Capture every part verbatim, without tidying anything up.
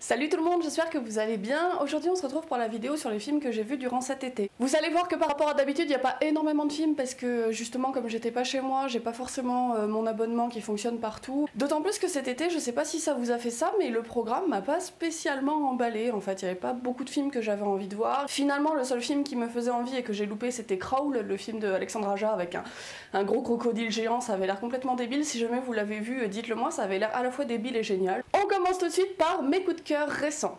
Salut tout le monde, j'espère que vous allez bien. Aujourd'hui on se retrouve pour la vidéo sur les films que j'ai vus durant cet été. Vous allez voir que par rapport à d'habitude il n'y a pas énormément de films parce que justement comme j'étais pas chez moi, j'ai pas forcément euh, mon abonnement qui fonctionne partout. D'autant plus que cet été, je sais pas si ça vous a fait ça, mais le programme m'a pas spécialement emballé. En fait il n'y avait pas beaucoup de films que j'avais envie de voir. Finalement le seul film qui me faisait envie et que j'ai loupé c'était Crawl, le film de Alexandre Aja avec un, un gros crocodile géant. Ça avait l'air complètement débile. Si jamais vous l'avez vu, dites-le moi, ça avait l'air à la fois débile et génial. On commence tout de suite par mes coups de cœur récents.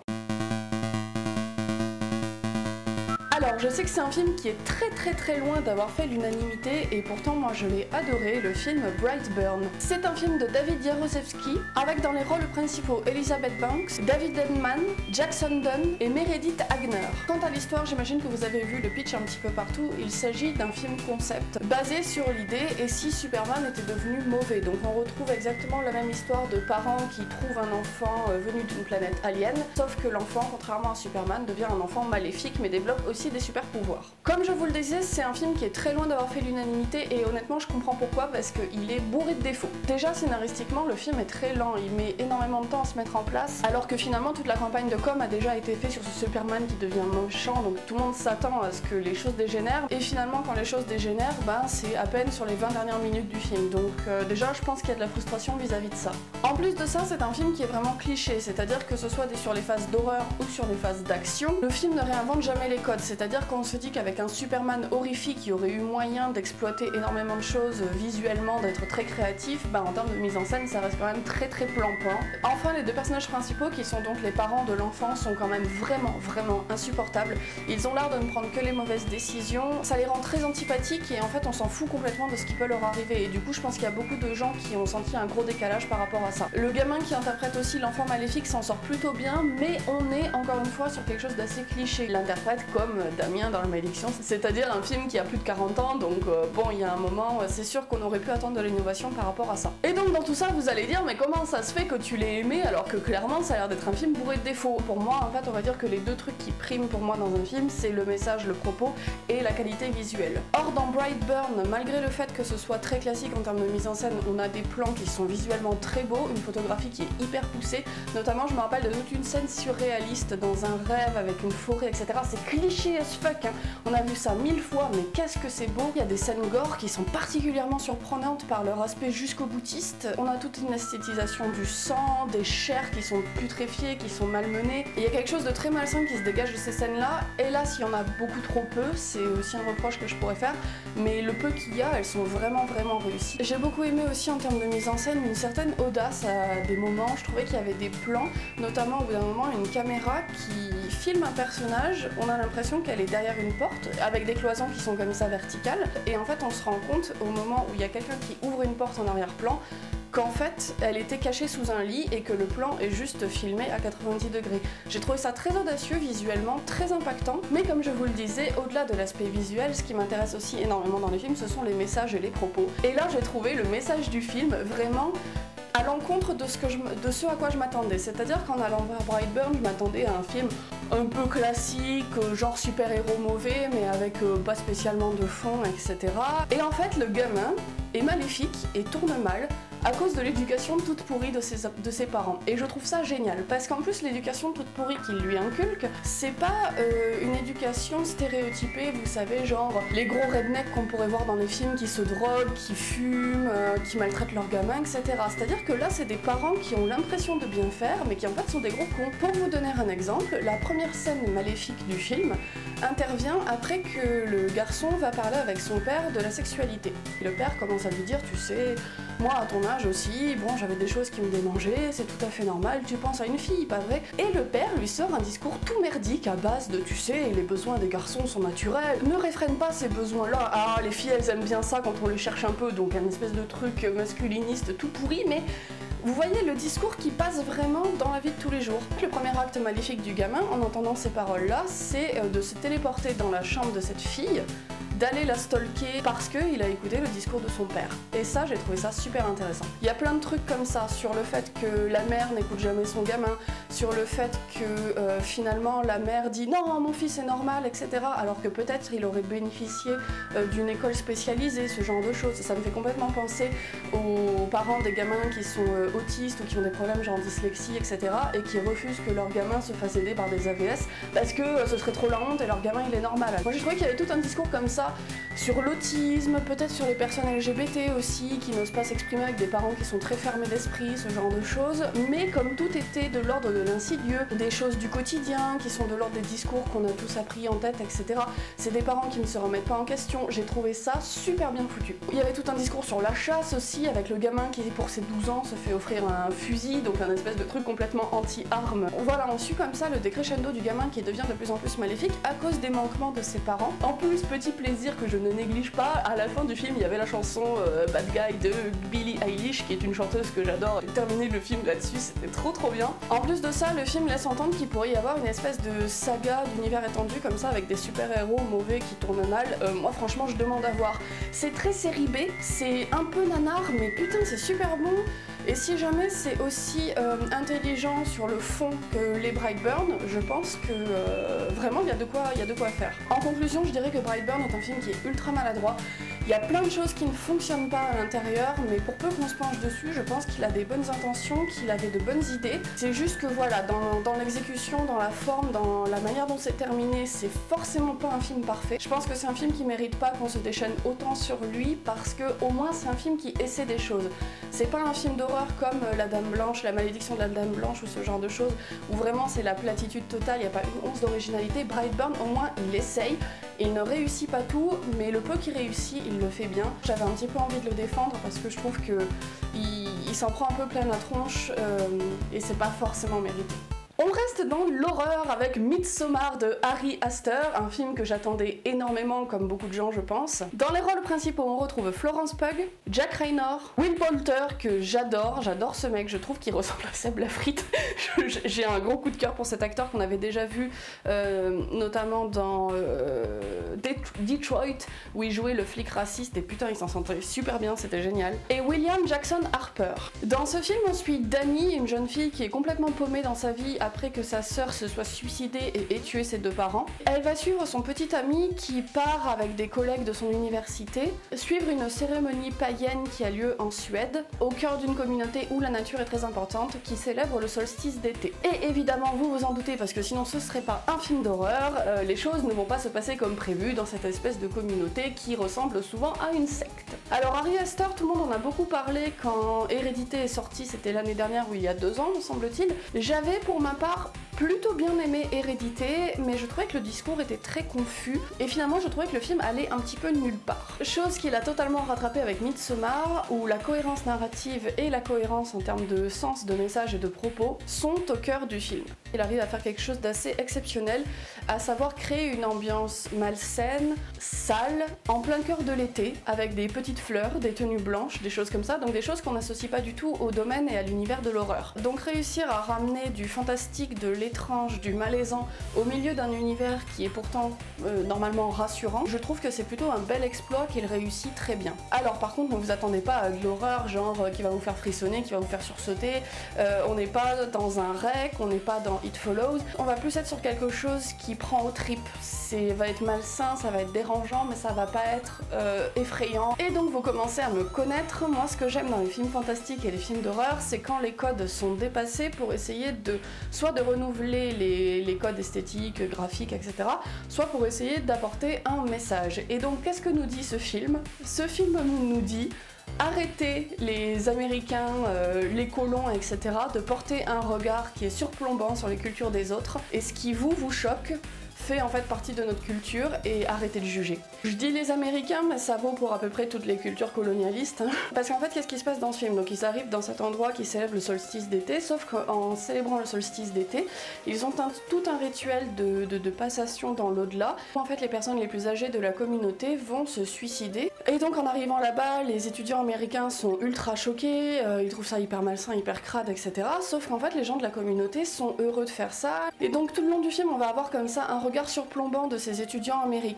Alors je sais que c'est un film qui est très très très loin d'avoir fait l'unanimité et pourtant moi je l'ai adoré, le film Brightburn. C'est un film de David Yaroszewski avec dans les rôles principaux Elizabeth Banks, David Denman, Jackson Dunn et Meredith Agner. Quant à l'histoire, j'imagine que vous avez vu le pitch un petit peu partout, il s'agit d'un film concept basé sur l'idée et si Superman était devenu mauvais. Donc on retrouve exactement la même histoire de parents qui trouvent un enfant venu d'une planète alien, sauf que l'enfant, contrairement à Superman, devient un enfant maléfique mais développe aussi des super pouvoirs. Comme je vous le disais, c'est un film qui est très loin d'avoir fait l'unanimité et honnêtement je comprends pourquoi, parce qu'il est bourré de défauts. Déjà scénaristiquement le film est très lent, il met énormément de temps à se mettre en place alors que finalement toute la campagne de com a déjà été faite sur ce Superman qui devient méchant, donc tout le monde s'attend à ce que les choses dégénèrent et finalement quand les choses dégénèrent, ben, c'est à peine sur les vingt dernières minutes du film. Donc euh, déjà je pense qu'il y a de la frustration vis-à-vis de ça. En plus de ça, c'est un film qui est vraiment cliché, c'est-à-dire que ce soit sur les phases d'horreur ou sur les phases d'action, le film ne réinvente jamais les codes. C'est-à-dire qu'on se dit qu'avec un Superman horrifique qui aurait eu moyen d'exploiter énormément de choses visuellement, d'être très créatif, bah en termes de mise en scène ça reste quand même très très plan-plan. Enfin les deux personnages principaux qui sont donc les parents de l'enfant sont quand même vraiment vraiment insupportables. Ils ont l'air de ne prendre que les mauvaises décisions, ça les rend très antipathiques et en fait on s'en fout complètement de ce qui peut leur arriver et du coup je pense qu'il y a beaucoup de gens qui ont senti un gros décalage par rapport à ça. Le gamin qui interprète aussi l'enfant maléfique s'en sort plutôt bien mais on est encore une fois sur quelque chose d'assez cliché. Il l'interprète comme Damien dans La Malédiction, c'est-à-dire un film qui a plus de quarante ans, donc euh, bon, il y a un moment, c'est sûr qu'on aurait pu attendre de l'innovation par rapport à ça. Et donc dans tout ça, vous allez dire, mais comment ça se fait que tu l'aies aimé alors que clairement ça a l'air d'être un film bourré de défauts? Pour moi, en fait, on va dire que les deux trucs qui priment pour moi dans un film, c'est le message, le propos et la qualité visuelle. Or, dans Brightburn, malgré le fait que ce soit très classique en termes de mise en scène, on a des plans qui sont visuellement très beaux, une photographie qui est hyper poussée, notamment je me rappelle de toute une scène surréaliste dans un rêve avec une forêt, et cetera. C'est cliché as fuck. On a vu ça mille fois, mais qu'est-ce que c'est beau. Il y a des scènes gore qui sont particulièrement surprenantes par leur aspect jusqu'au boutiste. On a toute une esthétisation du sang, des chairs qui sont putréfiées, qui sont malmenées. Et il y a quelque chose de très malsain qui se dégage de ces scènes-là. Et là, s'il y en a beaucoup trop peu, c'est aussi un reproche que je pourrais faire, mais le peu qu'il y a, elles sont vraiment vraiment réussies. J'ai beaucoup aimé aussi en termes de mise en scène une certaine audace à des moments. Je trouvais qu'il y avait des plans, notamment au bout d'un moment, une caméra qui filme un personnage, on a l'impression qu'elle est derrière une porte, avec des cloisons qui sont comme ça verticales, et en fait on se rend compte au moment où il y a quelqu'un qui ouvre une porte en arrière-plan qu'en fait elle était cachée sous un lit et que le plan est juste filmé à quatre-vingt-dix degrés. J'ai trouvé ça très audacieux visuellement, très impactant, mais comme je vous le disais, au-delà de l'aspect visuel, ce qui m'intéresse aussi énormément dans les films, ce sont les messages et les propos. Et là j'ai trouvé le message du film vraiment à l'encontre de, ce que je, de ce à quoi je m'attendais. C'est-à-dire qu'en allant voir Brightburn, je m'attendais à un film un peu classique, genre super-héros mauvais, mais avec euh, pas spécialement de fond, et cetera. Et en fait, le gamin est maléfique et tourne mal à cause de l'éducation toute pourrie de ses, de ses parents. Et je trouve ça génial, parce qu'en plus l'éducation toute pourrie qu'il lui inculque, c'est pas euh, une éducation stéréotypée, vous savez, genre les gros rednecks qu'on pourrait voir dans les films qui se droguent, qui fument, euh, qui maltraitent leurs gamins, et cetera. C'est-à-dire que là, c'est des parents qui ont l'impression de bien faire, mais qui en fait sont des gros cons. Pour vous donner un exemple, la première scène maléfique du film intervient après que le garçon va parler avec son père de la sexualité. Le père commence à lui dire, tu sais, moi à ton âge aussi, bon j'avais des choses qui me démangeaient, c'est tout à fait normal, tu penses à une fille, pas vrai? Et le père lui sort un discours tout merdique à base de tu sais, les besoins des garçons sont naturels, ne réfrène pas ces besoins-là, ah les filles elles aiment bien ça quand on les cherche un peu, donc un espèce de truc masculiniste tout pourri, mais vous voyez le discours qui passe vraiment dans la vie de tous les jours. Le premier acte maléfique du gamin, en entendant ces paroles-là, c'est de se téléporter dans la chambre de cette fille, d'aller la stalker parce qu'il a écouté le discours de son père. Et ça, j'ai trouvé ça super intéressant. Il y a plein de trucs comme ça, sur le fait que la mère n'écoute jamais son gamin, sur le fait que euh, finalement la mère dit non, mon fils est normal, et cetera. Alors que peut-être il aurait bénéficié euh, d'une école spécialisée, ce genre de choses. Ça me fait complètement penser aux parents des gamins qui sont euh, autistes ou qui ont des problèmes genre dyslexie, et cetera. et qui refusent que leur gamin se fasse aider par des A V S parce que euh, ce serait trop la honte et leur gamin il est normal. Moi j'ai trouvé qu'il y avait tout un discours comme ça sur l'autisme, peut-être sur les personnes L G B T aussi, qui n'osent pas s'exprimer avec des parents qui sont très fermés d'esprit, ce genre de choses. Mais comme tout était de l'ordre de l'insidieux, des choses du quotidien qui sont de l'ordre des discours qu'on a tous appris en tête, et cetera. C'est des parents qui ne se remettent pas en question. J'ai trouvé ça super bien foutu. Il y avait tout un discours sur la chasse aussi, avec le gamin qui pour ses douze ans se fait offrir un fusil, donc un espèce de truc complètement anti-armes. Voilà, on suit comme ça le décrescendo du gamin qui devient de plus en plus maléfique à cause des manquements de ses parents. En plus, petit plaisir que je ne néglige pas, à la fin du film il y avait la chanson euh, Bad Guy de Billie Eilish, qui est une chanteuse que j'adore. J'ai terminé le film là-dessus, c'était trop trop bien. En plus de ça, le film laisse entendre qu'il pourrait y avoir une espèce de saga d'univers étendu comme ça, avec des super-héros mauvais qui tournent mal. Euh, moi franchement je demande à voir. C'est très série B, c'est un peu nanar, mais putain c'est super bon. Et si jamais c'est aussi euh, intelligent sur le fond que les Brightburn, je pense que euh, vraiment il y a de quoi, il y a de quoi faire. En conclusion, je dirais que Brightburn est un film qui est ultra maladroit. Il y a plein de choses qui ne fonctionnent pas à l'intérieur, mais pour peu qu'on se penche dessus, je pense qu'il a des bonnes intentions, qu'il avait de bonnes idées. C'est juste que voilà, dans, dans l'exécution, dans la forme, dans la manière dont c'est terminé, c'est forcément pas un film parfait. Je pense que c'est un film qui mérite pas qu'on se déchaîne autant sur lui, parce que au moins c'est un film qui essaie des choses. C'est pas un film d'horreur comme La Dame Blanche, La Malédiction de la Dame Blanche ou ce genre de choses, où vraiment c'est la platitude totale, il n'y a pas une once d'originalité. Brightburn, au moins il essaye, il ne réussit pas tout, mais le peu qu'il réussit, il le fait bien. J'avais un petit peu envie de le défendre parce que je trouve que il, il s'en prend un peu plein la tronche euh, et c'est pas forcément mérité. On reste dans l'horreur avec Midsommar de Ari Aster, un film que j'attendais énormément comme beaucoup de gens je pense. Dans les rôles principaux on retrouve Florence Pugh, Jack Raynor, Will Poulter que j'adore, j'adore ce mec, je trouve qu'il ressemble à Seb Lafrite. J'ai un gros coup de cœur pour cet acteur qu'on avait déjà vu euh, notamment dans euh, Detroit où il jouait le flic raciste et putain il s'en sentait super bien, c'était génial. Et William Jackson Harper. Dans ce film on suit Dani, une jeune fille qui est complètement paumée dans sa vie après que sa sœur se soit suicidée et ait tué ses deux parents. Elle va suivre son petit ami qui part avec des collègues de son université, suivre une cérémonie païenne qui a lieu en Suède, au cœur d'une communauté où la nature est très importante, qui célèbre le solstice d'été. Et évidemment, vous vous en doutez parce que sinon ce serait pas un film d'horreur, euh, les choses ne vont pas se passer comme prévu dans cette espèce de communauté qui ressemble souvent à une secte. Alors Ari Aster, tout le monde en a beaucoup parlé quand Hérédité est sorti, c'était l'année dernière ou il y a deux ans me semble-t-il. J'avais pour ma part plutôt bien aimé Hérédité, mais je trouvais que le discours était très confus et finalement je trouvais que le film allait un petit peu nulle part. Chose qu'il a totalement rattrapé avec Midsommar, où la cohérence narrative et la cohérence en termes de sens, de message et de propos sont au cœur du film. Il arrive à faire quelque chose d'assez exceptionnel, à savoir créer une ambiance malsaine, sale, en plein cœur de l'été, avec des petites fleurs, des tenues blanches, des choses comme ça, donc des choses qu'on n'associe pas du tout au domaine et à l'univers de l'horreur. Donc réussir à ramener du fantastique, de l'étrange, du malaisant au milieu d'un univers qui est pourtant euh, normalement rassurant, je trouve que c'est plutôt un bel exploit qu'il réussit très bien. Alors par contre ne vous attendez pas à de l'horreur genre euh, qui va vous faire frissonner, qui va vous faire sursauter, euh, on n'est pas dans un rec, on n'est pas dans It Follows, on va plus être sur quelque chose qui prend aux tripes, c'est va être malsain, ça va être dérangeant mais ça va pas être euh, effrayant. Et donc vous commencez à me connaître, moi ce que j'aime dans les films fantastiques et les films d'horreur c'est quand les codes sont dépassés pour essayer de soit de renouveler les, les codes esthétiques, graphiques, et cetera, soit pour essayer d'apporter un message. Et donc qu'est-ce que nous dit ce film? Ce film nous dit arrêtez les Américains, euh, les colons, et cetera de porter un regard qui est surplombant sur les cultures des autres, et ce qui vous, vous choque fait en fait partie de notre culture et arrêtez de juger. Je dis les Américains mais ça vaut pour à peu près toutes les cultures colonialistes hein. Parce qu'en fait qu'est-ce qui se passe dans ce film? Donc ils arrivent dans cet endroit qui célèbre le solstice d'été, sauf qu'en célébrant le solstice d'été ils ont un, tout un rituel de, de, de passation dans l'au-delà. En fait les personnes les plus âgées de la communauté vont se suicider et donc en arrivant là-bas les étudiants américains sont ultra choqués, euh, ils trouvent ça hyper malsain, hyper crade, et cetera. Sauf qu'en fait les gens de la communauté sont heureux de faire ça et donc tout le long du film on va avoir comme ça un regard surplombant de ces étudiants américains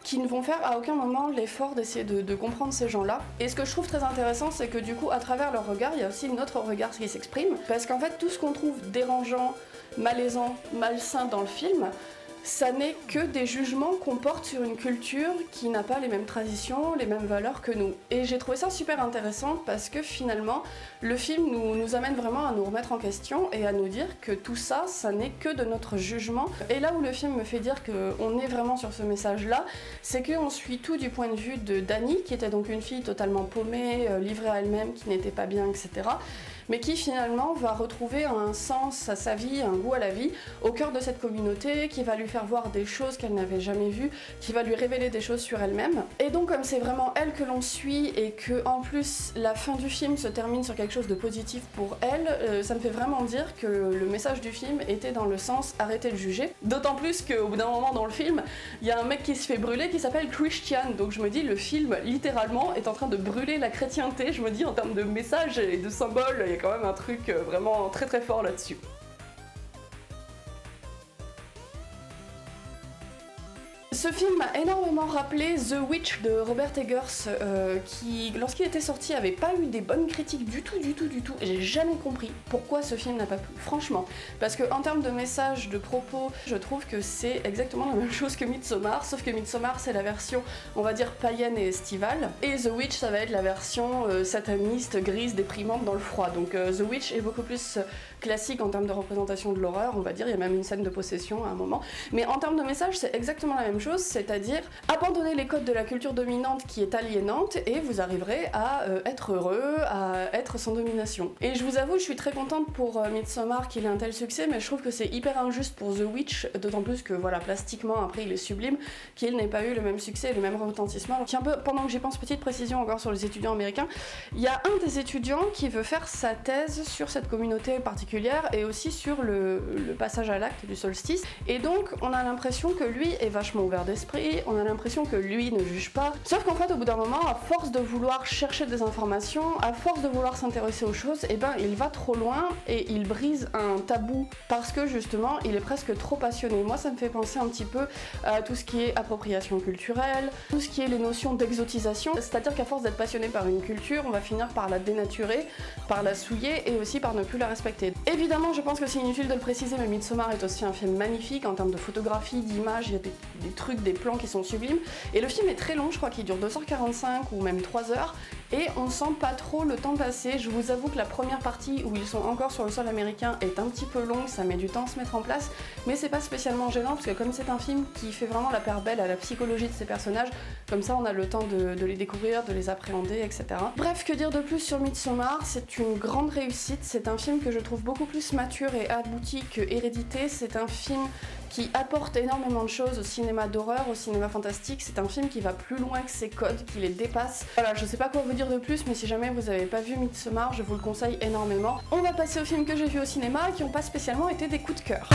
qui ne vont faire à aucun moment l'effort d'essayer de, de comprendre ces gens-là. Et ce que je trouve très intéressant, c'est que du coup, à travers leur regard, il y a aussi notre regard qui s'exprime, parce qu'en fait, tout ce qu'on trouve dérangeant, malaisant, malsain dans le film, ça n'est que des jugements qu'on porte sur une culture qui n'a pas les mêmes traditions, les mêmes valeurs que nous. Et j'ai trouvé ça super intéressant parce que finalement, le film nous, nous amène vraiment à nous remettre en question et à nous dire que tout ça, ça n'est que de notre jugement. Et là où le film me fait dire qu'on est vraiment sur ce message-là, c'est qu'on suit tout du point de vue de Dani, qui était donc une fille totalement paumée, euh, livrée à elle-même, qui n'était pas bien, et cetera, mais qui finalement va retrouver un sens à sa vie, un goût à la vie, au cœur de cette communauté, qui va lui faire voir des choses qu'elle n'avait jamais vues, qui va lui révéler des choses sur elle-même. Et donc comme c'est vraiment elle que l'on suit et que en plus la fin du film se termine sur quelque chose de positif pour elle, euh, ça me fait vraiment dire que le message du film était dans le sens arrêtez de juger. D'autant plus qu'au bout d'un moment dans le film, il y a un mec qui se fait brûler qui s'appelle Christian, donc je me dis le film littéralement est en train de brûler la chrétienté, je me dis en termes de message et de symboles, il y a quand même un truc vraiment très très fort là-dessus. Ce film m'a énormément rappelé The Witch de Robert Eggers, euh, qui, lorsqu'il était sorti, avait pas eu des bonnes critiques du tout, du tout, du tout. Et j'ai jamais compris pourquoi ce film n'a pas plu, franchement. Parce que en termes de message, de propos, je trouve que c'est exactement la même chose que Midsommar, sauf que Midsommar c'est la version, on va dire, païenne et estivale, et The Witch ça va être la version euh, sataniste, grise, déprimante dans le froid. Donc euh, The Witch est beaucoup plus euh, classique en termes de représentation de l'horreur, on va dire, il y a même une scène de possession à un moment. Mais en termes de message, c'est exactement la même chose, c'est-à-dire abandonner les codes de la culture dominante qui est aliénante et vous arriverez à euh, être heureux, à être sans domination. Et je vous avoue, je suis très contente pour euh, Midsommar qu'il ait un tel succès, mais je trouve que c'est hyper injuste pour The Witch, d'autant plus que voilà, plastiquement après il est sublime, qu'il n'ait pas eu le même succès et le même retentissement. Tiens, un peu, pendant que j'y pense, petite précision encore sur les étudiants américains, il y a un des étudiants qui veut faire sa thèse sur cette communauté particulière et aussi sur le, le passage à l'acte du solstice, et donc on a l'impression que lui est vachement ouvert d'esprit, on a l'impression que lui ne juge pas, sauf qu'en fait au bout d'un moment, à force de vouloir chercher des informations, à force de vouloir s'intéresser aux choses, et ben il va trop loin et il brise un tabou parce que justement il est presque trop passionné. Moi ça me fait penser un petit peu à tout ce qui est appropriation culturelle, tout ce qui est les notions d'exotisation, c'est-à-dire qu'à force d'être passionné par une culture, on va finir par la dénaturer, par la souiller et aussi par ne plus la respecter. Évidemment je pense que c'est inutile de le préciser, mais Midsommar est aussi un film magnifique en termes de photographie, d'image, il y a des, des trucs, des plans qui sont sublimes, et le film est très long, je crois qu'il dure deux heures quarante-cinq ou même trois heures, et on sent pas trop le temps passer. Je vous avoue que la première partie où ils sont encore sur le sol américain est un petit peu longue, ça met du temps à se mettre en place, mais c'est pas spécialement gênant parce que comme c'est un film qui fait vraiment la part belle à la psychologie de ces personnages, comme ça on a le temps de, de les découvrir, de les appréhender, et cetera. Bref, que dire de plus sur Midsommar? C'est une grande réussite, c'est un film que je trouve beaucoup plus mature et abouti que Hérédité, c'est un film qui apporte énormément de choses au cinéma d'horreur, au cinéma fantastique, c'est un film qui va plus loin que ses codes, qui les dépasse. Voilà, je sais pas quoi vous dire de plus, mais si jamais vous avez pas vu Midsommar, je vous le conseille énormément. On va passer aux films que j'ai vus au cinéma, qui ont pas spécialement été des coups de cœur.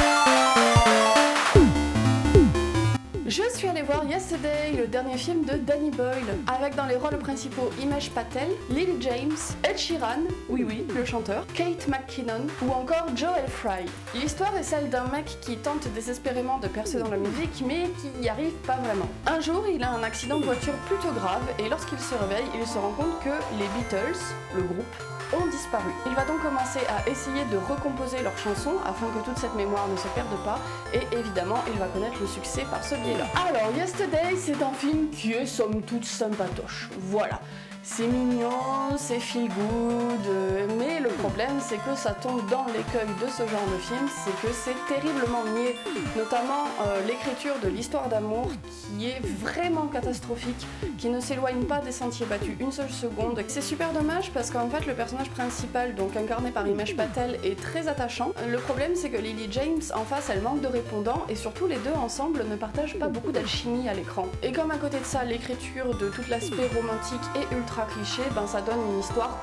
Je suis allée voir Yesterday, le dernier film de Danny Boyle, avec dans les rôles principaux Himesh Patel, Lily James, Ed Sheeran, oui oui, le chanteur, Kate McKinnon ou encore Joel Fry. L'histoire est celle d'un mec qui tente désespérément de percer dans la musique, mais qui n'y arrive pas vraiment. Un jour, il a un accident de voiture plutôt grave, et lorsqu'il se réveille, il se rend compte que les Beatles, le groupe, ont disparu. Il va donc commencer à essayer de recomposer leurs chansons afin que toute cette mémoire ne se perde pas, et évidemment il va connaître le succès par ce biais-là. Alors Yesterday, c'est un film qui est somme toute sympatoche, voilà. C'est mignon, c'est feel good, mais le problème c'est que ça tombe dans l'écueil de ce genre de film, c'est que c'est terriblement niais, notamment euh, l'écriture de l'histoire d'amour qui est vraiment catastrophique, qui ne s'éloigne pas des sentiers battus une seule seconde. C'est super dommage parce qu'en fait le personnage principal, donc incarné par Himesh Patel, est très attachant. Le problème c'est que Lily James en face elle manque de répondants et surtout les deux ensemble ne partagent pas beaucoup d'alchimie à l'écran. Et comme à côté de ça l'écriture de tout l'aspect romantique et ultra cliché, ben ça donne une histoire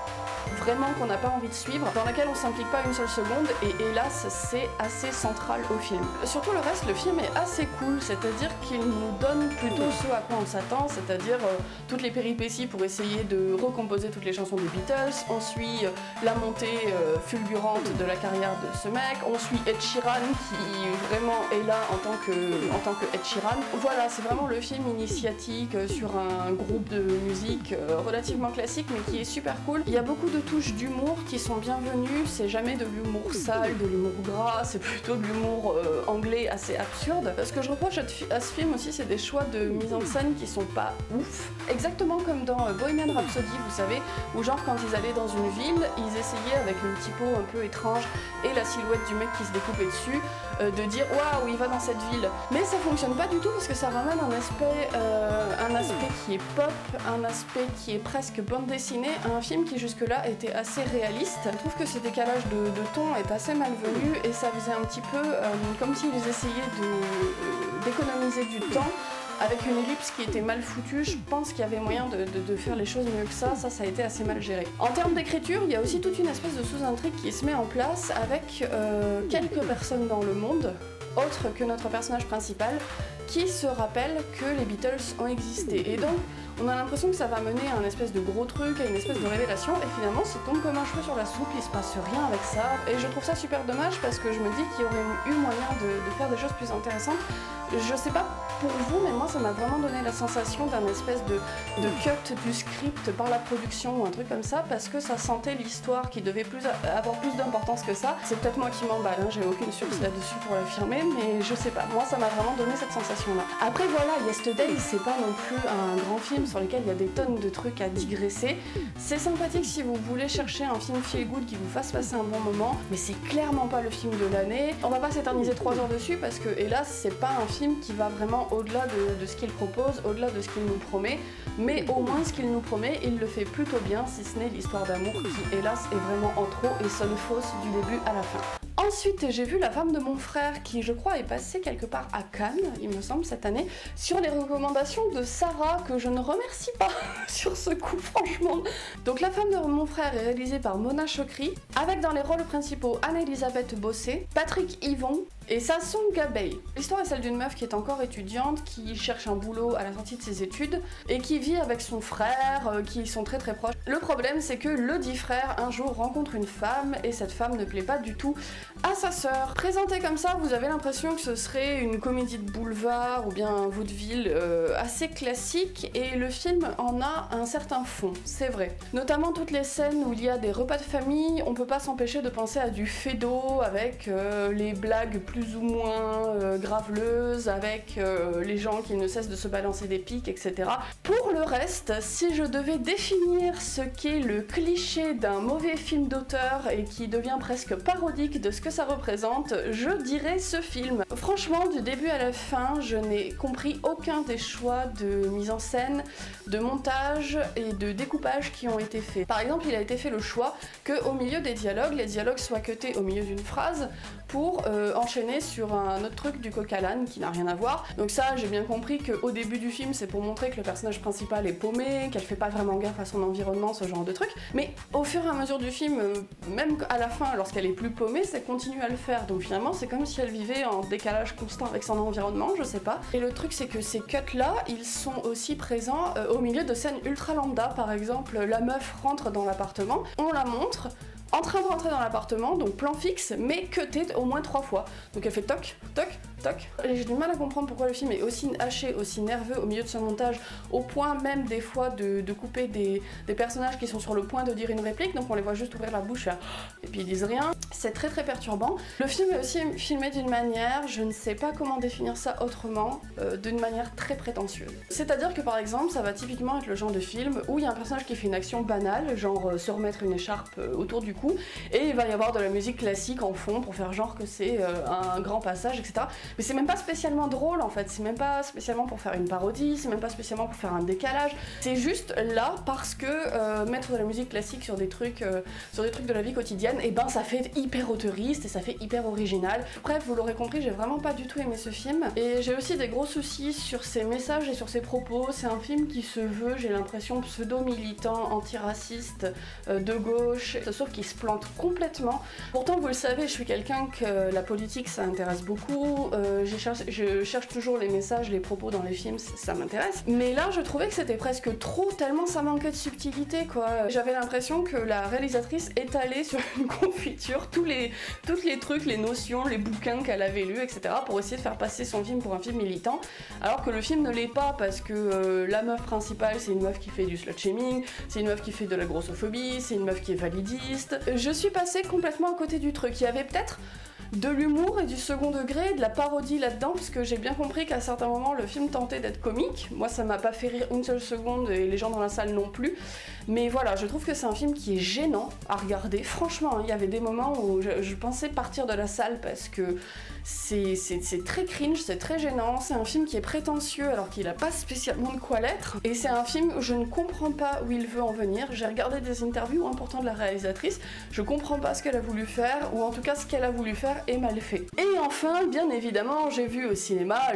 vraiment qu'on n'a pas envie de suivre, dans laquelle on s'implique pas une seule seconde, et hélas c'est assez central au film. Surtout le reste, le film est assez cool, c'est-à-dire qu'il nous donne plutôt ce à quoi on s'attend, c'est-à-dire euh, toutes les péripéties pour essayer de recomposer toutes les chansons des Beatles, on suit euh, la montée euh, fulgurante de la carrière de ce mec, on suit Ed Sheeran qui vraiment est là en tant que, en tant que Ed Sheeran. Voilà, c'est vraiment le film initiatique euh, sur un groupe de musique euh, relativement classique mais qui est super cool. Il y a beaucoup de touches d'humour qui sont bienvenues, c'est jamais de l'humour sale, de l'humour gras, c'est plutôt de l'humour euh, anglais assez absurde. Ce que je reproche à ce film aussi, c'est des choix de mise en scène qui sont pas ouf. Exactement comme dans euh, Bohemian Rhapsody, vous savez, où genre quand ils allaient dans une ville, ils essayaient avec une typo un peu étrange et la silhouette du mec qui se découpait dessus, euh, de dire waouh, il va dans cette ville. Mais ça fonctionne pas du tout parce que ça ramène un aspect, euh, un aspect qui est pop, un aspect qui est presque bande dessinée, à un film qui jusque-là était assez réaliste. Je trouve que ce décalage de, de ton est assez malvenu et ça faisait un petit peu euh, comme s'ils essayaient de, euh, d'économiser du temps avec une ellipse qui était mal foutue. Je pense qu'il y avait moyen de, de, de faire les choses mieux que ça, ça, ça a été assez mal géré. En termes d'écriture, il y a aussi toute une espèce de sous-intrigue qui se met en place avec euh, quelques personnes dans le monde, autres que notre personnage principal, qui se rappellent que les Beatles ont existé. Et donc, on a l'impression que ça va mener à un espèce de gros truc, à une espèce de révélation, et finalement, ça tombe comme un cheveu sur la soupe, il se passe rien avec ça. Et je trouve ça super dommage parce que je me dis qu'il y aurait eu moyen de, de faire des choses plus intéressantes. Je sais pas pour vous, mais moi ça m'a vraiment donné la sensation d'un espèce de, de cut du script par la production ou un truc comme ça, parce que ça sentait l'histoire qui devait plus avoir plus d'importance que ça. C'est peut-être moi qui m'emballe, hein, j'ai aucune source là-dessus pour l'affirmer, mais je sais pas, moi ça m'a vraiment donné cette sensation-là. Après voilà, Yesterday, c'est pas non plus un grand film sur lequel il y a des tonnes de trucs à digresser. C'est sympathique si vous voulez chercher un film feel good qui vous fasse passer un bon moment, mais c'est clairement pas le film de l'année. On va pas s'éterniser trois heures dessus parce que hélas c'est pas un film qui va vraiment au-delà de, de ce qu'il propose, au-delà de ce qu'il nous promet, mais au moins ce qu'il nous promet, il le fait plutôt bien, si ce n'est l'histoire d'amour qui hélas est vraiment en trop et sonne fausse du début à la fin. Ensuite, j'ai vu La femme de mon frère qui, je crois, est passée quelque part à Cannes, il me semble, cette année, sur les recommandations de Sarah, que je ne remercie pas sur ce coup, franchement. Donc La femme de mon frère est réalisée par Mona Chokri, avec dans les rôles principaux Anne-Elisabeth Bossé, Patrick Yvon et Sasson Gabay. L'histoire est celle d'une meuf qui est encore étudiante, qui cherche un boulot à la sortie de ses études, et qui vit avec son frère, euh, qui sont très très proches. Le problème, c'est que le dit frère, un jour, rencontre une femme, et cette femme ne plaît pas du tout à sa sœur. Présenté comme ça, vous avez l'impression que ce serait une comédie de boulevard ou bien un vaudeville euh, assez classique, et le film en a un certain fond, c'est vrai. Notamment toutes les scènes où il y a des repas de famille, on peut pas s'empêcher de penser à du Feydeau avec euh, les blagues plus ou moins euh, graveleuses, avec euh, les gens qui ne cessent de se balancer des pics, et cetera. Pour le reste, si je devais définir ce qu'est le cliché d'un mauvais film d'auteur et qui devient presque parodique de ce que ça représente, je dirais ce film. Franchement, du début à la fin, je n'ai compris aucun des choix de mise en scène, de montage et de découpage qui ont été faits. Par exemple, il a été fait le choix que au milieu des dialogues, les dialogues soient cutés au milieu d'une phrase pour euh, enchaîner sur un autre truc du coq à l'âne qui n'a rien à voir. Donc ça, j'ai bien compris qu'au début du film, c'est pour montrer que le personnage principal est paumé, qu'elle fait pas vraiment gaffe à son environnement, ce genre de truc. Mais au fur et à mesure du film, euh, même à la fin, lorsqu'elle est plus paumée, c'est continue à le faire. Donc finalement, c'est comme si elle vivait en décalage constant avec son environnement, je sais pas. Et le truc, c'est que ces cuts-là, ils sont aussi présents euh, au milieu de scènes ultra lambda. Par exemple, la meuf rentre dans l'appartement, on la montre, en train de rentrer dans l'appartement, donc plan fixe, mais cuté au moins trois fois. Donc elle fait toc, toc, toc. Et j'ai du mal à comprendre pourquoi le film est aussi haché, aussi nerveux au milieu de ce montage, au point même des fois de, de couper des, des personnages qui sont sur le point de dire une réplique, donc on les voit juste ouvrir la bouche et puis ils disent rien. C'est très très perturbant. Le film est aussi filmé d'une manière, je ne sais pas comment définir ça autrement, euh, d'une manière très prétentieuse. C'est-à-dire que par exemple, ça va typiquement être le genre de film où il y a un personnage qui fait une action banale, genre euh, se remettre une écharpe euh, autour du coup, et il va y avoir de la musique classique en fond pour faire genre que c'est euh, un grand passage, et cetera. Mais c'est même pas spécialement drôle en fait, c'est même pas spécialement pour faire une parodie, c'est même pas spécialement pour faire un décalage, c'est juste là parce que euh, mettre de la musique classique sur des trucs, euh, sur des trucs de la vie quotidienne, et ben ça fait hyper auteuriste et ça fait hyper original. Bref, vous l'aurez compris, j'ai vraiment pas du tout aimé ce film, et j'ai aussi des gros soucis sur ses messages et sur ses propos. C'est un film qui se veut, j'ai l'impression, pseudo-militant, antiraciste, euh, de gauche, sauf qu'il se plante complètement. Pourtant, vous le savez, je suis quelqu'un que la politique ça intéresse beaucoup, euh, je, cherche, je cherche toujours les messages, les propos dans les films, ça m'intéresse. Mais là, je trouvais que c'était presque trop, tellement ça manquait de subtilité, quoi. J'avais l'impression que la réalisatrice étalait sur une confiture tous les, tous les trucs, les notions, les bouquins qu'elle avait lus, et cetera pour essayer de faire passer son film pour un film militant, alors que le film ne l'est pas parce que euh, la meuf principale, c'est une meuf qui fait du slut-shaming, c'est une meuf qui fait de la grossophobie, c'est une meuf qui est validiste. Je suis passée complètement à côté du truc. Il y avait peut-être de l'humour et du second degré, de la parodie là-dedans, parce que j'ai bien compris qu'à certains moments le film tentait d'être comique. Moi ça m'a pas fait rire une seule seconde et les gens dans la salle non plus. Mais voilà, je trouve que c'est un film qui est gênant à regarder. Franchement, il y avait des moments où je, je pensais partir de la salle parce que c'est très cringe, c'est très gênant. C'est un film qui est prétentieux alors qu'il a pas spécialement de quoi l'être. Et c'est un film où je ne comprends pas où il veut en venir. J'ai regardé des interviews importantes de la réalisatrice, je comprends pas ce qu'elle a voulu faire, ou en tout cas ce qu'elle a voulu faire est mal fait. Et enfin, bien évidemment, j'ai vu au cinéma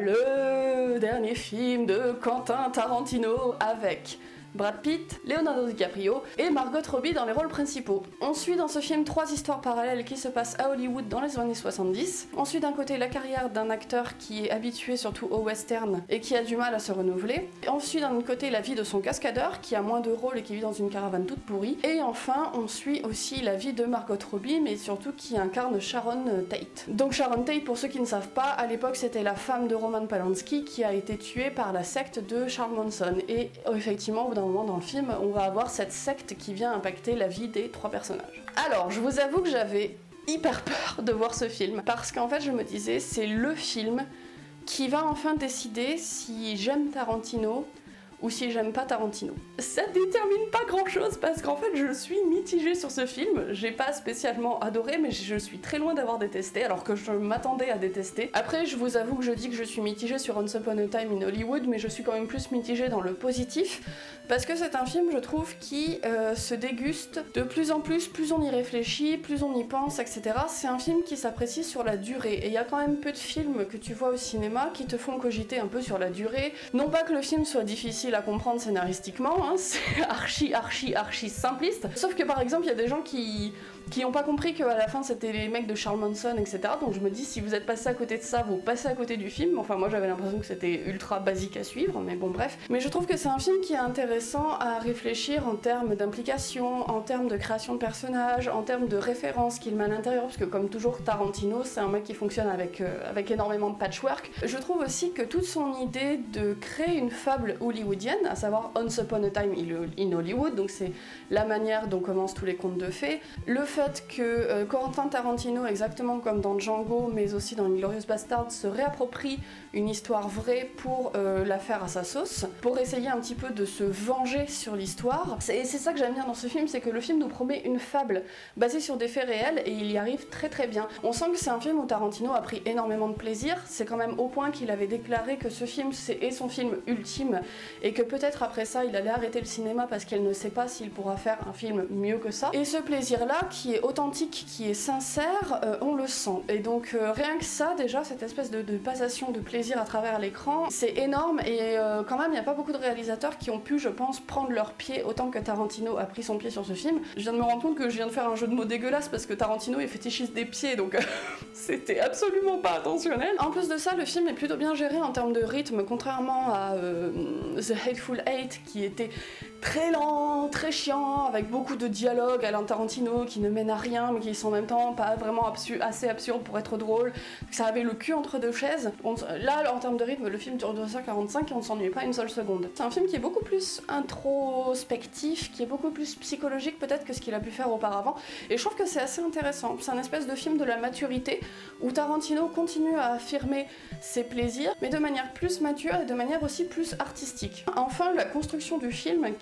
le dernier film de Quentin Tarantino avec Brad Pitt, Leonardo DiCaprio et Margot Robbie dans les rôles principaux. On suit dans ce film trois histoires parallèles qui se passent à Hollywood dans les années soixante-dix. On suit d'un côté la carrière d'un acteur qui est habitué surtout au western et qui a du mal à se renouveler. On suit d'un autre côté la vie de son cascadeur qui a moins de rôles et qui vit dans une caravane toute pourrie. Et enfin, on suit aussi la vie de Margot Robbie, mais surtout qui incarne Sharon Tate. Donc Sharon Tate, pour ceux qui ne savent pas, à l'époque c'était la femme de Roman Polanski qui a été tuée par la secte de Charles Manson. Et effectivement, au bout d'un moment dans le film, on va avoir cette secte qui vient impacter la vie des trois personnages. Alors, je vous avoue que j'avais hyper peur de voir ce film, parce qu'en fait je me disais, c'est le film qui va enfin décider si j'aime Tarantino ou si j'aime pas Tarantino. Ça détermine pas grand chose parce qu'en fait je suis mitigée sur ce film, j'ai pas spécialement adoré mais je suis très loin d'avoir détesté alors que je m'attendais à détester. Après je vous avoue que je dis que je suis mitigée sur Once Upon a Time in Hollywood, mais je suis quand même plus mitigée dans le positif parce que c'est un film, je trouve, qui euh, se déguste de plus en plus, plus on y réfléchit, plus on y pense, et cetera. C'est un film qui s'apprécie sur la durée et il y a quand même peu de films que tu vois au cinéma qui te font cogiter un peu sur la durée. Non pas que le film soit difficile à comprendre scénaristiquement, hein, c'est archi archi archi simpliste, sauf que par exemple il y a des gens qui qui n'ont pas compris qu'à la fin c'était les mecs de Charles Manson, et cetera. Donc je me dis, si vous êtes passé à côté de ça, vous passez à côté du film. Enfin moi j'avais l'impression que c'était ultra basique à suivre, mais bon bref. Mais je trouve que c'est un film qui est intéressant à réfléchir en termes d'implication, en termes de création de personnages, en termes de références qu'il met à l'intérieur, parce que comme toujours Tarantino, c'est un mec qui fonctionne avec, euh, avec énormément de patchwork. Je trouve aussi que toute son idée de créer une fable hollywoodienne, à savoir Once Upon a Time in Hollywood, donc c'est la manière dont commencent tous les contes de fées, le fait que euh, Quentin Tarantino, exactement comme dans Django, mais aussi dans Inglourious Basterds, se réapproprie une histoire vraie pour euh, la faire à sa sauce, pour essayer un petit peu de se venger sur l'histoire. Et c'est ça que j'aime bien dans ce film, c'est que le film nous promet une fable basée sur des faits réels et il y arrive très très bien. On sent que c'est un film où Tarantino a pris énormément de plaisir, c'est quand même au point qu'il avait déclaré que ce film est son film ultime et que peut-être après ça il allait arrêter le cinéma parce qu'il ne sait pas s'il pourra faire un film mieux que ça. Et ce plaisir-là, qui est authentique, qui est sincère, euh, on le sent. Et donc euh, rien que ça, déjà, cette espèce de, de passation de plaisir à travers l'écran, c'est énorme et euh, quand même il n'y a pas beaucoup de réalisateurs qui ont pu, je pense, prendre leur pied autant que Tarantino a pris son pied sur ce film. Je viens de me rendre compte que je viens de faire un jeu de mots dégueulasse parce que Tarantino est fétichiste des pieds, donc c'était absolument pas intentionnel. En plus de ça, le film est plutôt bien géré en termes de rythme, contrairement à euh, The Hateful Eight qui était très lent, très chiant, avec beaucoup de dialogues à la Tarantino qui ne mènent à rien mais qui sont en même temps pas vraiment absu assez absurdes pour être drôles. Ça avait le cul entre deux chaises. On, là, en termes de rythme, le film dure deux heures quarante-cinq et on s'ennuie pas une seule seconde. C'est un film qui est beaucoup plus introspectif, qui est beaucoup plus psychologique peut-être que ce qu'il a pu faire auparavant, et je trouve que c'est assez intéressant. C'est un espèce de film de la maturité où Tarantino continue à affirmer ses plaisirs mais de manière plus mature et de manière aussi plus artistique. Enfin, la construction du film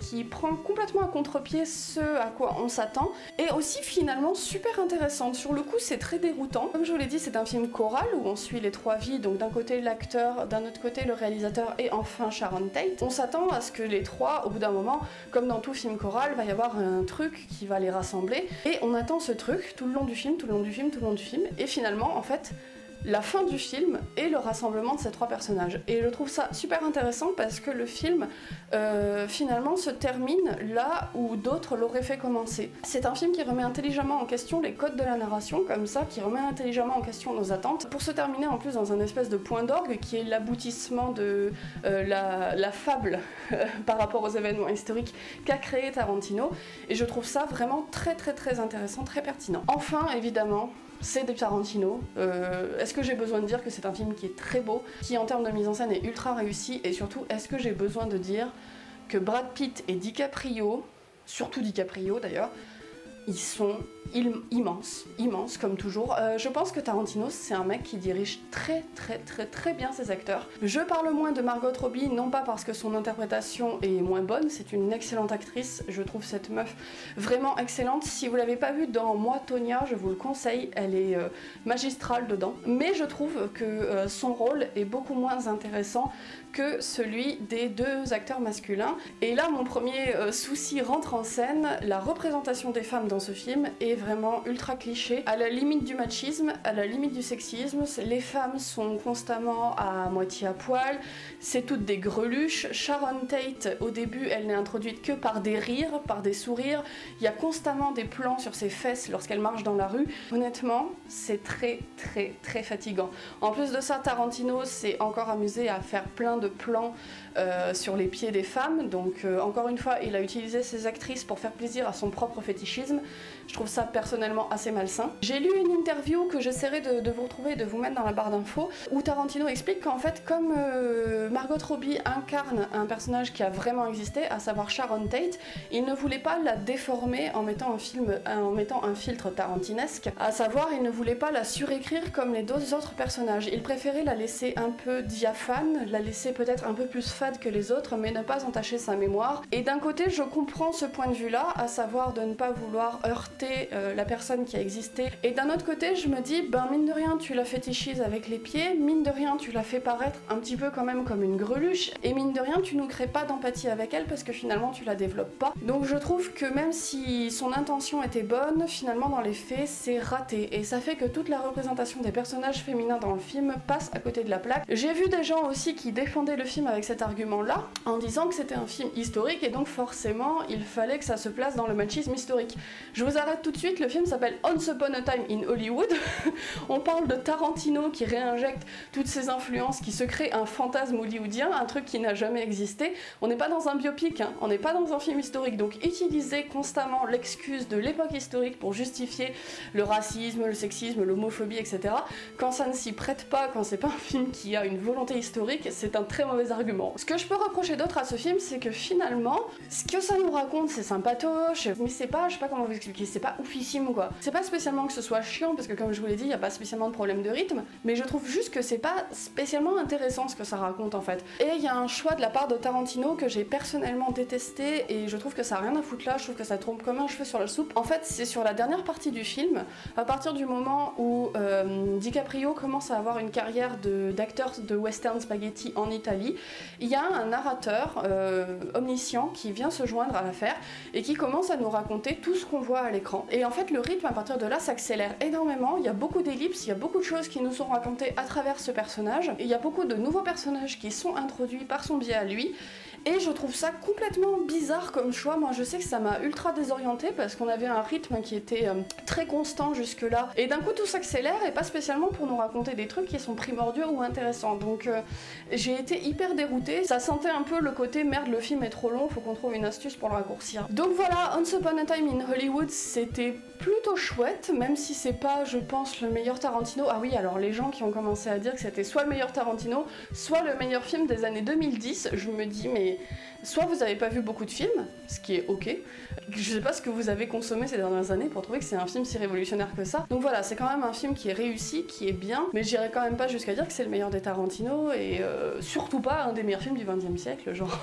qui prend complètement à contre-pied ce à quoi on s'attend, et aussi finalement super intéressante. Sur le coup c'est très déroutant. Comme je vous l'ai dit, c'est un film choral où on suit les trois vies, donc d'un côté l'acteur, d'un autre côté le réalisateur et enfin Sharon Tate. On s'attend à ce que les trois, au bout d'un moment, comme dans tout film choral, va y avoir un truc qui va les rassembler, et on attend ce truc tout le long du film, tout le long du film, tout le long du film, et finalement en fait la fin du film est le rassemblement de ces trois personnages. Et je trouve ça super intéressant parce que le film euh, finalement se termine là où d'autres l'auraient fait commencer. C'est un film qui remet intelligemment en question les codes de la narration, comme ça, qui remet intelligemment en question nos attentes, pour se terminer en plus dans un espèce de point d'orgue qui est l'aboutissement de euh, la, la fable par rapport aux événements historiques qu'a créé Tarantino. Et je trouve ça vraiment très très très intéressant, très pertinent. Enfin, évidemment, c'est de Tarantino. Euh, est-ce que j'ai besoin de dire que c'est un film qui est très beau, qui en termes de mise en scène est ultra réussi, et surtout, est-ce que j'ai besoin de dire que Brad Pitt et DiCaprio, surtout DiCaprio d'ailleurs, ils sont immenses, immenses comme toujours. Euh, je pense que Tarantino, c'est un mec qui dirige très très très très bien ses acteurs. Je parle moins de Margot Robbie, non pas parce que son interprétation est moins bonne, c'est une excellente actrice, je trouve cette meuf vraiment excellente. Si vous l'avez pas vue dans Moi, Tonya, je vous le conseille, elle est euh, magistrale dedans. Mais je trouve que euh, son rôle est beaucoup moins intéressant que celui des deux acteurs masculins. Et là, mon premier euh, souci rentre en scène, la représentation des femmes dans ce film est vraiment ultra cliché, à la limite du machisme, à la limite du sexisme. Les femmes sont constamment à moitié à poil, c'est toutes des greluches. Sharon Tate, au début, elle n'est introduite que par des rires, par des sourires. Il y a constamment des plans sur ses fesses lorsqu'elle marche dans la rue. Honnêtement, c'est très très très fatigant. En plus de ça, Tarantino s'est encore amusé à faire plein de plans euh, sur les pieds des femmes, donc euh, encore une fois, il a utilisé ses actrices pour faire plaisir à son propre fétichisme. Je trouve ça personnellement assez malsain. J'ai lu une interview que j'essaierai de, de vous retrouver et de vous mettre dans la barre d'infos, où Tarantino explique qu'en fait, comme euh, Margot Robbie incarne un personnage qui a vraiment existé, à savoir Sharon Tate, il ne voulait pas la déformer en mettant un, film, en mettant un filtre tarantinesque, à savoir il ne voulait pas la surécrire comme les deux autres personnages. Il préférait la laisser un peu diaphane, la laisser peut-être un peu plus fade que les autres, mais ne pas entacher sa mémoire. Et d'un côté, je comprends ce point de vue-là, à savoir de ne pas vouloir heurter Euh, la personne qui a existé, et d'un autre côté je me dis, ben mine de rien tu la fétichises avec les pieds, mine de rien tu la fais paraître un petit peu quand même comme une greluche, et mine de rien tu ne crées pas d'empathie avec elle parce que finalement tu la développes pas. Donc je trouve que même si son intention était bonne, finalement dans les faits c'est raté, et ça fait que toute la représentation des personnages féminins dans le film passe à côté de la plaque. J'ai vu des gens aussi qui défendaient le film avec cet argument là, en disant que c'était un film historique et donc forcément il fallait que ça se place dans le machisme historique. Je vous arrête tout de suite, le film s'appelle Once Upon a Time in Hollywood. On parle de Tarantino qui réinjecte toutes ses influences, qui se crée un fantasme hollywoodien, un truc qui n'a jamais existé. On n'est pas dans un biopic, hein, on n'est pas dans un film historique, donc utiliser constamment l'excuse de l'époque historique pour justifier le racisme, le sexisme, l'homophobie, et cetera, quand ça ne s'y prête pas, quand c'est pas un film qui a une volonté historique, c'est un très mauvais argument. Ce que je peux reprocher d'autre à ce film, c'est que finalement, ce que ça nous raconte, c'est sympatoche, mais c'est pas, je sais pas comment vous expliquer, c'est pas oufissime quoi. C'est pas spécialement que ce soit chiant, parce que comme je vous l'ai dit, il y a pas spécialement de problème de rythme, mais je trouve juste que c'est pas spécialement intéressant ce que ça raconte en fait. Et il y a un choix de la part de Tarantino que j'ai personnellement détesté, et je trouve que ça a rien à foutre là, je trouve que ça tombe comme un cheveu sur la soupe. En fait, c'est sur la dernière partie du film, à partir du moment où euh, DiCaprio commence à avoir une carrière d'acteur de, de western spaghetti en Italie, il y a un narrateur euh, omniscient qui vient se joindre à l'affaire et qui commence à nous raconter tout ce qu'on voit à l'écran. Et en fait, le rythme à partir de là s'accélère énormément, il y a beaucoup d'ellipses, il y a beaucoup de choses qui nous sont racontées à travers ce personnage, et il y a beaucoup de nouveaux personnages qui sont introduits par son biais à lui, et je trouve ça complètement bizarre comme choix. Moi je sais que ça m'a ultra désorientée parce qu'on avait un rythme qui était euh, très constant jusque là, et d'un coup tout s'accélère, et pas spécialement pour nous raconter des trucs qui sont primordiaux ou intéressants. Donc euh, j'ai été hyper déroutée, ça sentait un peu le côté merde, le film est trop long, faut qu'on trouve une astuce pour le raccourcir. Donc voilà, Once Upon a Time in Hollywood, c'était plutôt chouette, même si c'est pas, je pense, le meilleur Tarantino. Ah oui, alors les gens qui ont commencé à dire que c'était soit le meilleur Tarantino, soit le meilleur film des années deux mille dix, je me dis mais soit vous avez pas vu beaucoup de films, ce qui est ok, je sais pas ce que vous avez consommé ces dernières années pour trouver que c'est un film si révolutionnaire que ça. Donc voilà, c'est quand même un film qui est réussi, qui est bien, mais j'irai quand même pas jusqu'à dire que c'est le meilleur des Tarantino, et euh, surtout pas un des meilleurs films du vingtième siècle, genre.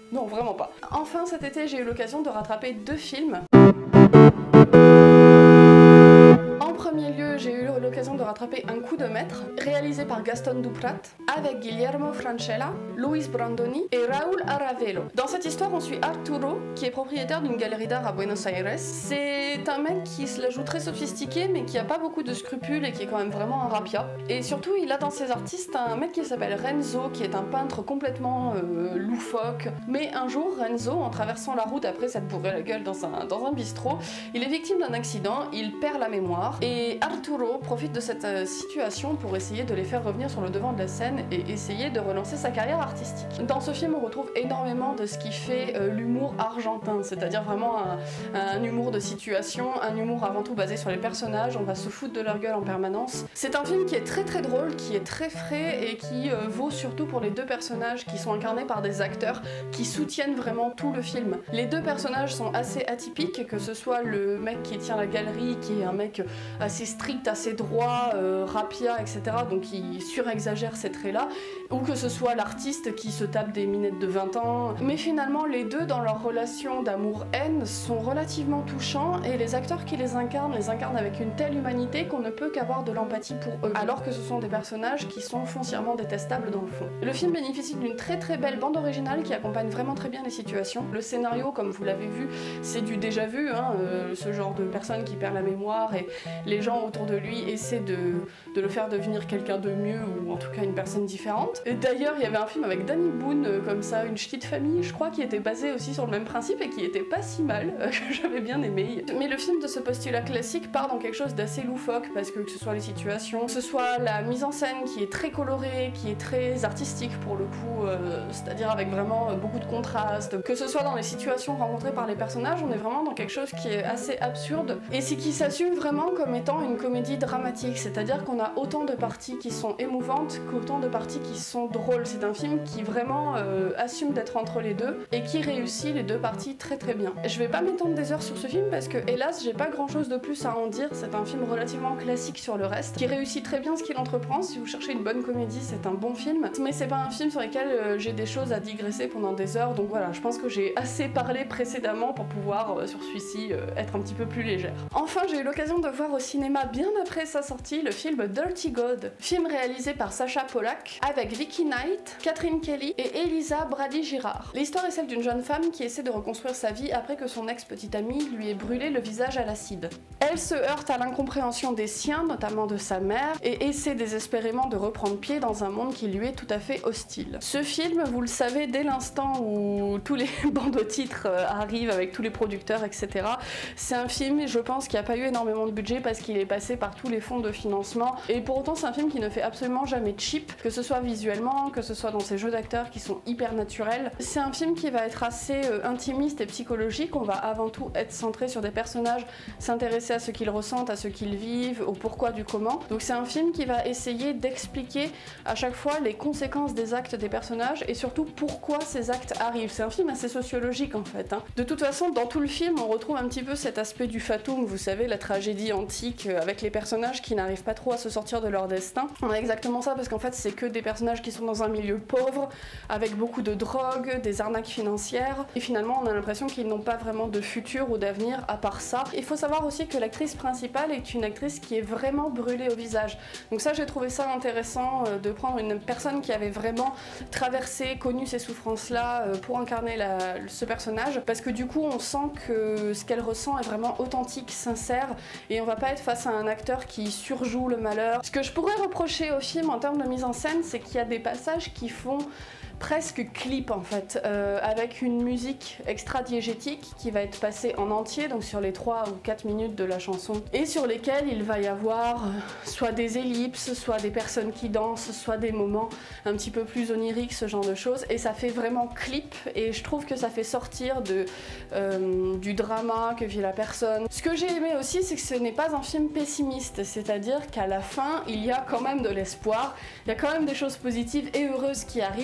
Non, vraiment pas. Enfin, cet été, j'ai eu l'occasion de rattraper deux films. En premier lieu, j'ai eu l'occasion de rattraper Un coup de maître, réalisé par Gaston Duprat, avec Guillermo Francella, Luis Brandoni et Raúl Aravelo. Dans cette histoire, on suit Arturo, qui est propriétaire d'une galerie d'art à Buenos Aires. C'est un mec qui se la joue très sophistiqué, mais qui a pas beaucoup de scrupules et qui est quand même vraiment un rapia. Et surtout, il a dans ses artistes un mec qui s'appelle Renzo, qui est un peintre complètement euh, loufoque. Mais un jour, Renzo, en traversant la route après s'être bourré la gueule dans un, dans un bistrot, il est victime d'un accident, il perd la mémoire, et Arturo profite de cette euh, situation pour essayer de les faire revenir sur le devant de la scène et essayer de relancer sa carrière artistique. Dans ce film, on retrouve énormément de ce qui fait euh, l'humour argentin, c'est-à-dire vraiment un, un humour de situation, un humour avant tout basé sur les personnages, on va se foutre de leur gueule en permanence. C'est un film qui est très très drôle, qui est très frais et qui euh, vaut surtout pour les deux personnages qui sont incarnés par des acteurs qui soutiennent vraiment tout le film. Les deux personnages sont assez atypiques, que ce soit le mec qui tient la galerie, qui est un mec assez strict, assez droit, euh, rapia, et cetera, donc qui surexagère ces traits-là, ou que ce soit l'artiste qui se tape des minettes de vingt ans. Mais finalement, les deux, dans leur relation d'amour-haine, sont relativement touchants, et les acteurs qui les incarnent, les incarnent avec une telle humanité qu'on ne peut qu'avoir de l'empathie pour eux, alors que ce sont des personnages qui sont foncièrement détestables dans le fond. Le film bénéficie d'une très très belle bande originale qui accompagne vraiment très bien les situations. Le scénario, comme vous l'avez vu, c'est du déjà vu, hein, euh, ce genre de personne qui perd la mémoire et les gens autour de lui essaient de, de le faire devenir quelqu'un de mieux, ou en tout cas une personne différente. Et d'ailleurs, il y avait un film avec Danny Boone, euh, comme ça, Une ch'tite famille, je crois, qui était basé aussi sur le même principe et qui était pas si mal, euh, que j'avais bien aimé. Mais le film de ce postulat classique part dans quelque chose d'assez loufoque, parce que que ce soit les situations, que ce soit la mise en scène qui est très colorée, qui est très artistique pour le coup, euh, c'est-à-dire avec vraiment euh, beaucoup de contrastes, que ce soit dans les situations rencontrées par les personnages, on est vraiment dans quelque chose qui est assez absurde, et c'est qui s'assume vraiment comme étant une comédie dramatique, c'est-à-dire qu'on a autant de parties qui sont émouvantes qu'autant de parties qui sont drôles. C'est un film qui vraiment euh, assume d'être entre les deux et qui réussit les deux parties très très bien. Je vais pas m'étendre des heures sur ce film parce que hélas j'ai pas grand chose de plus à en dire, c'est un film relativement classique sur le reste, qui réussit très bien ce qu'il entreprend. Si vous cherchez une bonne comédie, c'est un bon film, mais c'est pas un film sur lequel euh, j'ai des choses à digresser pendant des heures, donc voilà, je pense que j'ai assez parlé précédemment pour pouvoir euh, sur celui-ci euh, être un petit peu plus légère. Enfin, j'ai eu l'occasion de voir au cinéma bien après sa sortie le film Dirty God, film réalisé par Sacha Polak avec Vicky Knight, Catherine Kelly et Elisa Brady-Girard. L'histoire est celle d'une jeune femme qui essaie de reconstruire sa vie après que son ex-petite amie lui ait brûlé le visage à l'acide. Elle se heurte à l'incompréhension des siens, notamment de sa mère, et essaie désespérément de reprendre pied dans un monde qui lui est tout à fait hostile. Ce film, vous le savez, dès l'instant où tous les bandeaux titres arrivent avec tous les producteurs, et cetera, c'est un film, je pense, qui n'a pas eu énormément de budget parce qu'il est passé par tous les fonds de financement, et pour autant c'est un film qui ne fait absolument jamais cheap, que ce soit visuellement, que ce soit dans ses jeux d'acteurs qui sont hyper naturels. C'est un film qui va être assez euh, intimiste et psychologique, on va avant tout être centré sur des personnages, s'intéresser à ce qu'ils ressentent, à ce qu'ils vivent, au pourquoi du comment. Donc c'est un film qui va essayer d'expliquer à chaque fois les conséquences des actes des personnages et surtout pourquoi ces actes arrivent. C'est un film assez sociologique en fait, hein. De toute façon, dans tout le film, on retrouve un petit peu cet aspect du fatum, vous savez, la tragédie antique euh, avec les personnages qui n'arrivent pas trop à se sortir de leur destin. On a exactement ça parce qu'en fait c'est que des personnages qui sont dans un milieu pauvre, avec beaucoup de drogue, des arnaques financières, et finalement on a l'impression qu'ils n'ont pas vraiment de futur ou d'avenir à part ça. Il faut savoir aussi que l'actrice principale est une actrice qui est vraiment brûlée au visage. Donc ça, j'ai trouvé ça intéressant euh, de prendre une personne qui avait vraiment traversé, connu ces souffrances-là euh, pour incarner la, ce personnage, parce que du coup on sent que ce qu'elle ressent est vraiment authentique, sincère, et on va pas être face à un acteur qui surjoue le malheur. Ce que je pourrais reprocher au film en termes de mise en scène, c'est qu'il y a des passages qui font presque clip en fait, euh, avec une musique extra-diégétique qui va être passée en entier, donc sur les trois ou quatre minutes de la chanson, et sur lesquelles il va y avoir euh, soit des ellipses, soit des personnes qui dansent, soit des moments un petit peu plus oniriques, ce genre de choses, et ça fait vraiment clip, et je trouve que ça fait sortir de, euh, du drama que vit la personne. Ce que j'ai aimé aussi, c'est que ce n'est pas un film pessimiste, c'est-à-dire qu'à la fin, il y a quand même de l'espoir, il y a quand même des choses positives et heureuses qui arrivent, parce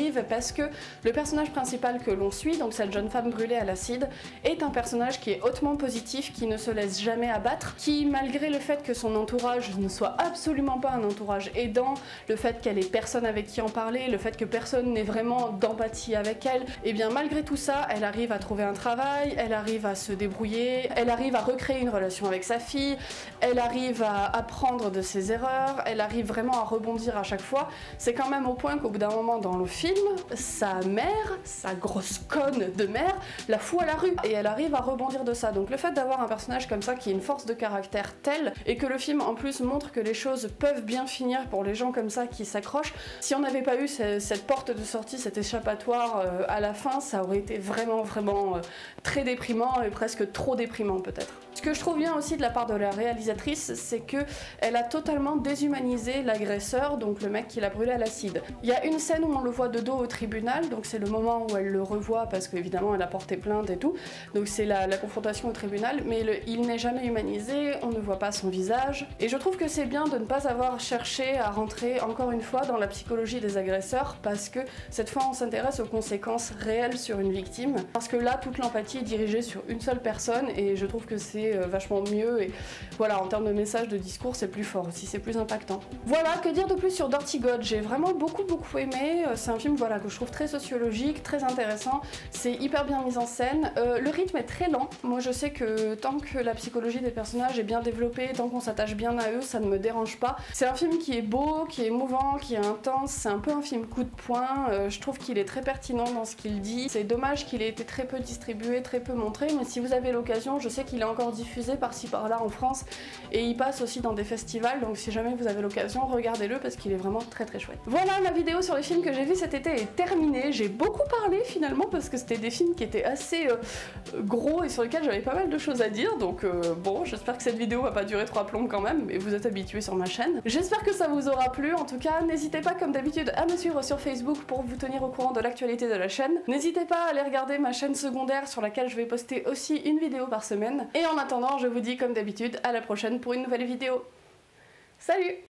parce que le personnage principal que l'on suit, donc cette jeune femme brûlée à l'acide, est un personnage qui est hautement positif, qui ne se laisse jamais abattre, qui malgré le fait que son entourage ne soit absolument pas un entourage aidant, le fait qu'elle ait personne avec qui en parler, le fait que personne n'ait vraiment d'empathie avec elle, et bien malgré tout ça, elle arrive à trouver un travail, elle arrive à se débrouiller, elle arrive à recréer une relation avec sa fille, elle arrive à apprendre de ses erreurs, elle arrive vraiment à rebondir à chaque fois. C'est quand même au point qu'au bout d'un moment dans le film, sa mère, sa grosse conne de mère, la fout à la rue et elle arrive à rebondir de ça. Donc le fait d'avoir un personnage comme ça qui a une force de caractère telle et que le film en plus montre que les choses peuvent bien finir pour les gens comme ça qui s'accrochent, si on n'avait pas eu cette porte de sortie, cet échappatoire euh, à la fin, ça aurait été vraiment vraiment euh, très déprimant et presque trop déprimant peut-être. Ce que je trouve bien aussi de la part de la réalisatrice, c'est que elle a totalement déshumanisé l'agresseur, donc le mec qui l'a brûlé à l'acide. Il y a une scène où on le voit de dos au tribunal, donc c'est le moment où elle le revoit parce qu'évidemment elle a porté plainte et tout, donc c'est la, la confrontation au tribunal, mais le, il n'est jamais humanisé, on ne voit pas son visage, et je trouve que c'est bien de ne pas avoir cherché à rentrer encore une fois dans la psychologie des agresseurs, parce que cette fois on s'intéresse aux conséquences réelles sur une victime, parce que là toute l'empathie est dirigée sur une seule personne, et je trouve que c'est vachement mieux, et voilà, en termes de message, de discours, c'est plus fort aussi, c'est plus impactant. Voilà, que dire de plus sur Dirty God? J'ai vraiment beaucoup beaucoup aimé, c'est un film voilà, que je trouve très sociologique, très intéressant, c'est hyper bien mis en scène, euh, le rythme est très lent, moi je sais que tant que la psychologie des personnages est bien développée, tant qu'on s'attache bien à eux, ça ne me dérange pas. C'est un film qui est beau, qui est émouvant, qui est intense, c'est un peu un film coup de poing, euh, je trouve qu'il est très pertinent dans ce qu'il dit, c'est dommage qu'il ait été très peu distribué, très peu montré, mais si vous avez l'occasion, je sais qu'il est encore diffusé par-ci par-là en France et il passe aussi dans des festivals, donc si jamais vous avez l'occasion, regardez-le parce qu'il est vraiment très très chouette. Voilà, ma vidéo sur les films que j'ai vus cet été est terminée. J'ai beaucoup parlé finalement parce que c'était des films qui étaient assez euh, gros et sur lesquels j'avais pas mal de choses à dire, donc euh, bon, j'espère que cette vidéo va pas durer trois plombs quand même, mais vous êtes habitués sur ma chaîne. J'espère que ça vous aura plu, en tout cas n'hésitez pas comme d'habitude à me suivre sur Facebook pour vous tenir au courant de l'actualité de la chaîne. N'hésitez pas à aller regarder ma chaîne secondaire sur laquelle je vais poster aussi une vidéo par semaine, et en attendant je vous dis comme d'habitude à la prochaine pour une nouvelle vidéo. Salut!